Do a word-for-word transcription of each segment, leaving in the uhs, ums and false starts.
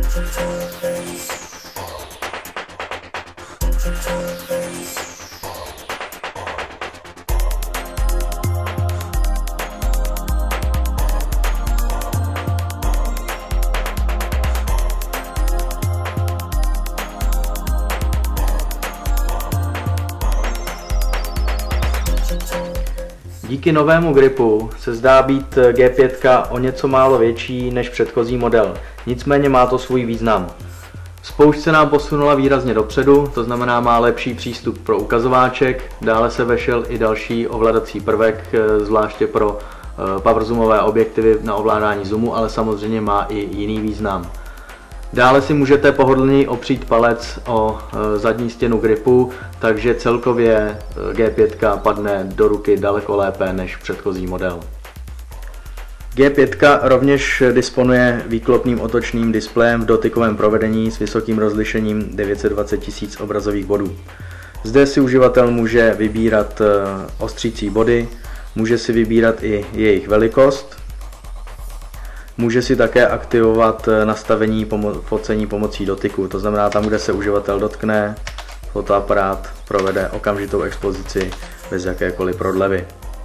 Díky novému gripu se zdá být G pět o něco málo větší než předchozí model, nicméně má to svůj význam. Spoušť se nám posunula výrazně dopředu, to znamená má lepší přístup pro ukazováček, dále se vešel i další ovladací prvek, zvláště pro powerzoomové objektivy na ovládání zoomu, ale samozřejmě má i jiný význam. Dále si můžete pohodlněji opřít palec o zadní stěnu gripu, takže celkově G pět padne do ruky daleko lépe než předchozí model. G pět rovněž disponuje výklopným otočným displejem v dotykovém provedení s vysokým rozlišením devět set dvacet tisíc obrazových bodů. Zde si uživatel může vybírat ostřící body, může si vybírat i jejich velikost. Může si také aktivovat nastavení pomo- focení pomocí dotyku, to znamená tam, kde se uživatel dotkne, fotoaparát provede okamžitou expozici bez jakékoliv prodlevy.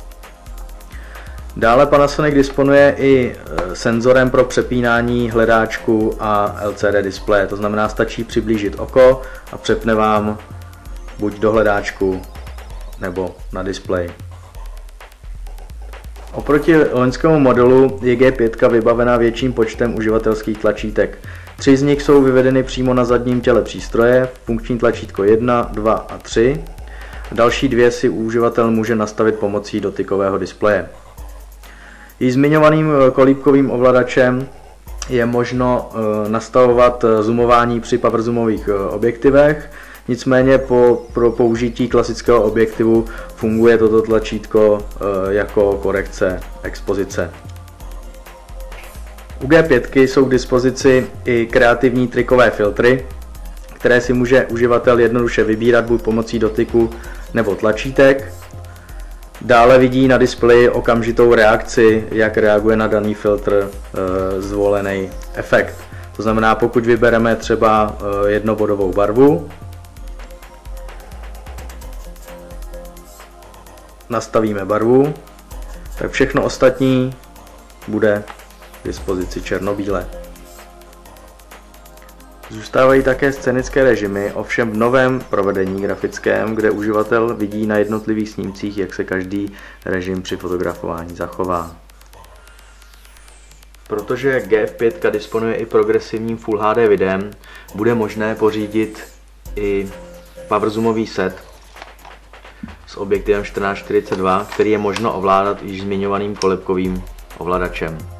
Dále Panasonic disponuje i senzorem pro přepínání hledáčku a L C D displeje, to znamená stačí přiblížit oko a přepne vám buď do hledáčku nebo na displej. Oproti loňskému modelu je G pět vybavena větším počtem uživatelských tlačítek. Tři z nich jsou vyvedeny přímo na zadním těle přístroje, funkční tlačítko jedna, dva a tři. Další dvě si uživatel může nastavit pomocí dotykového displeje. Již zmiňovaným kolíbkovým ovladačem je možno nastavovat zoomování při powerzoomových objektivech. Nicméně po, pro použití klasického objektivu funguje toto tlačítko e, jako korekce expozice. U G pět jsou k dispozici i kreativní trikové filtry, které si může uživatel jednoduše vybírat buď pomocí dotyku nebo tlačítek. Dále vidí na displeji okamžitou reakci, jak reaguje na daný filtr e, zvolený efekt. To znamená, pokud vybereme třeba e, jednobodovou barvu, nastavíme barvu, tak všechno ostatní bude k dispozici černobíle. Zůstávají také scénické režimy, ovšem v novém provedení grafickém, kde uživatel vidí na jednotlivých snímcích, jak se každý režim při fotografování zachová. Protože G pět disponuje i progresivním Full H D videem, bude možné pořídit i powerzoomový set s objektivem čtrnáct čtyřicet dva, který je možno ovládat již zmiňovaným kolébkovým ovladačem.